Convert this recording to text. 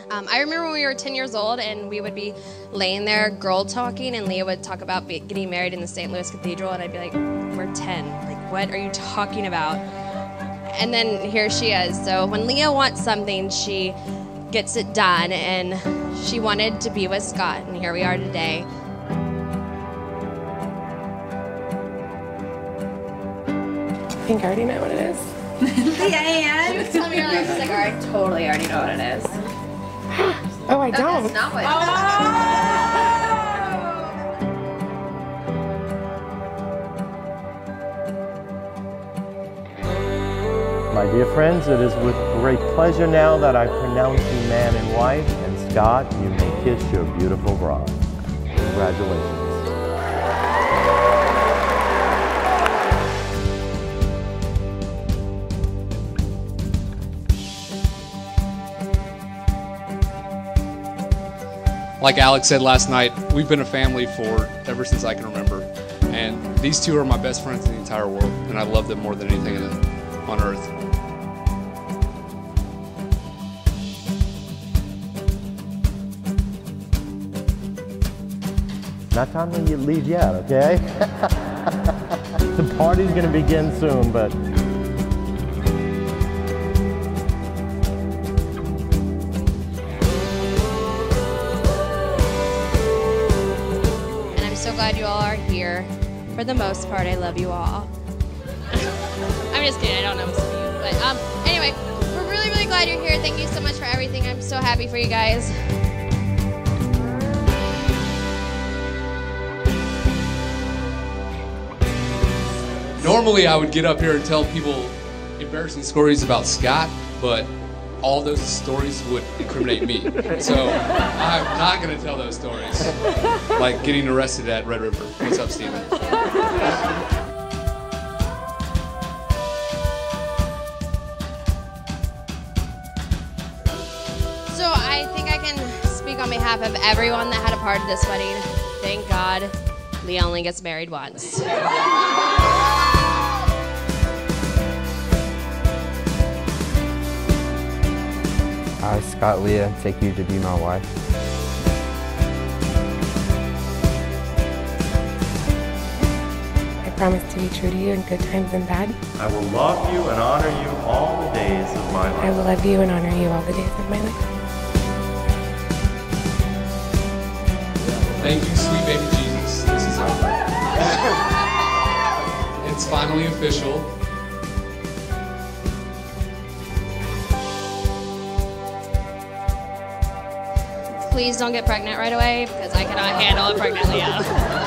I remember when we were 10 years old and we would be laying there girl talking, and Leah would talk about getting married in the St. Louis Cathedral, and I'd be like, we're 10. Like, what are you talking about? And then here she is. So when Leah wants something, she gets it done, and she wanted to be with Scott, and here we are today. I think I already know what it is. Yeah, and tell me, you're like, she's like, I totally already know what it is. Oh, I don't. That's not what it My dear friends, it is with great pleasure now that I pronounce you man and wife, and Scott, you may kiss your beautiful bride. Congratulations. Like Alex said last night, we've been a family for ever since I can remember. And these two are my best friends in the entire world, and I love them more than anything on earth. Not time to leave yet, okay? The party's gonna begin soon, but So glad you all are here. For the most part, I love you all. I'm just kidding, I don't know most of you. But anyway, we're really, really glad you're here. Thank you so much for everything. I'm so happy for you guys. Normally I would get up here and tell people embarrassing stories about Scott, but all those stories would incriminate me. So I'm not going to tell those stories. Like getting arrested at Red River. What's up, Steven? So I think I can speak on behalf of everyone that had a part of this wedding. Thank God Leah only gets married once. I, Scott Leah, take you to be my wife. I promise to be true to you in good times and bad. I will love you and honor you all the days of my life. I will love you and honor you all the days of my life. Thank you, sweet baby Jesus. This is over. It's finally official. Please don't get pregnant right away because I cannot handle a pregnant Leah.